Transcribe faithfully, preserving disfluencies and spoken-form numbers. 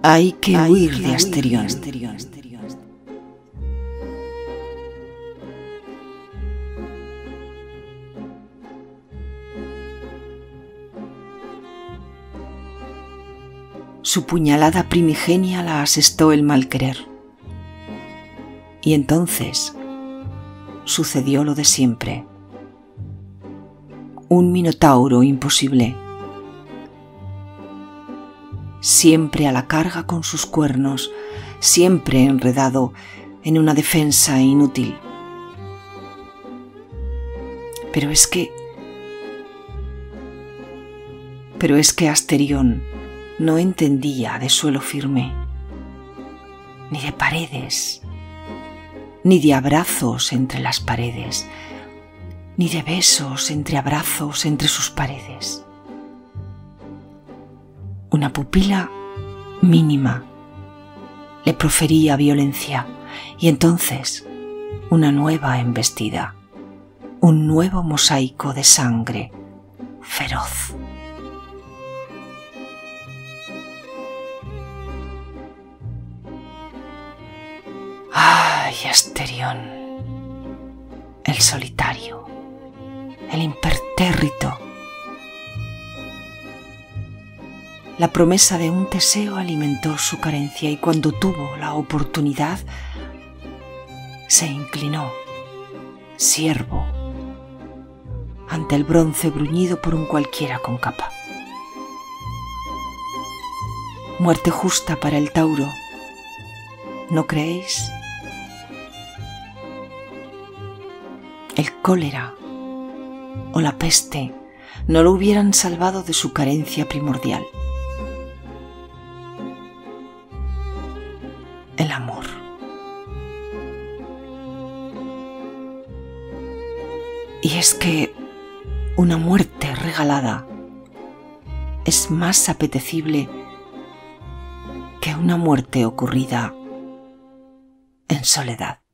Hay que huir de Asterión. Su puñalada primigenia la asestó el mal querer. Y entonces sucedió lo de siempre. Un minotauro imposible, siempre a la carga con sus cuernos, siempre enredado en una defensa inútil. Pero es que... Pero es que Asterión no entendía de suelo firme, ni de paredes, ni de abrazos entre las paredes, ni de besos entre abrazos entre sus paredes. Una pupila mínima le profería violencia y entonces una nueva embestida, un nuevo mosaico de sangre feroz. ¡Ay, Asterión! El solitario, el impertérrito. La promesa de un Teseo alimentó su carencia y cuando tuvo la oportunidad se inclinó, siervo, ante el bronce bruñido por un cualquiera con capa. Muerte justa para el Tauro, ¿no creéis? El cólera o la peste no lo hubieran salvado de su carencia primordial. El amor. Y es que una muerte regalada es más apetecible que una muerte ocurrida en soledad.